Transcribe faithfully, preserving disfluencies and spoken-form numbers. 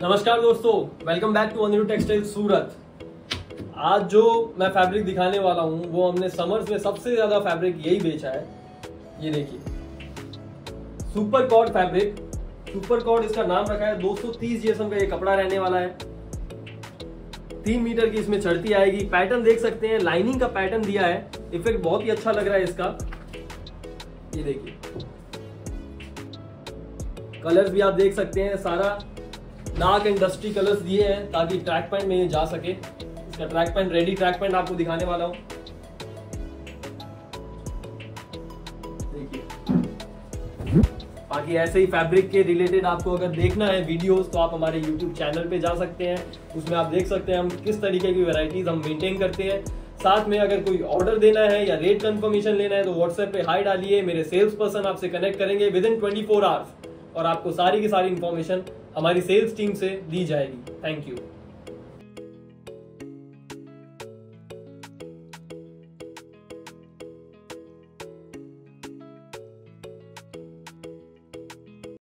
नमस्कार दोस्तों, welcome back to Anirudh textile Surat. आज जो मैं फैब्रिक दिखाने वाला हूँ वो हमने समर्स में सबसे ज्यादा फैब्रिक यही बेचा है। ये देखिए, super cord fabric. Super cord इसका नाम रखा है। दो सौ तीस जीएसएम का ये कपड़ा रहने वाला है। तीन मीटर की इसमें चढ़ती आएगी। पैटर्न देख सकते हैं, लाइनिंग का पैटर्न दिया है। इफेक्ट बहुत ही अच्छा लग रहा है इसका। ये देखिए, कलर्स भी आप देख सकते हैं। सारा डार्क एंड डस्टी कलर्स दिए हैं ताकि ट्रैक पैंट में जा सके। इसका track pant, ready track pant आपको दिखाने वाला हूं। देखिए, बाकी ऐसे ही फैब्रिक के रिलेटेड आपको अगर देखना है वीडियोस तो आप हमारे यूट्यूब चैनल पे जा सकते हैं। उसमें आप देख सकते हैं हम किस तरीके की वैरायटीज हम मेंटेन करते हैं। साथ में अगर कोई ऑर्डर देना है या रेट कंफर्मेशन लेना है तो व्हाट्सएप पे हाई डालिए। मेरे सेल्स पर्सन आपसे कनेक्ट करेंगे within twenty four hours और आपको सारी की सारी इंफॉर्मेशन हमारी सेल्स टीम से दी जाएगी। Thank you.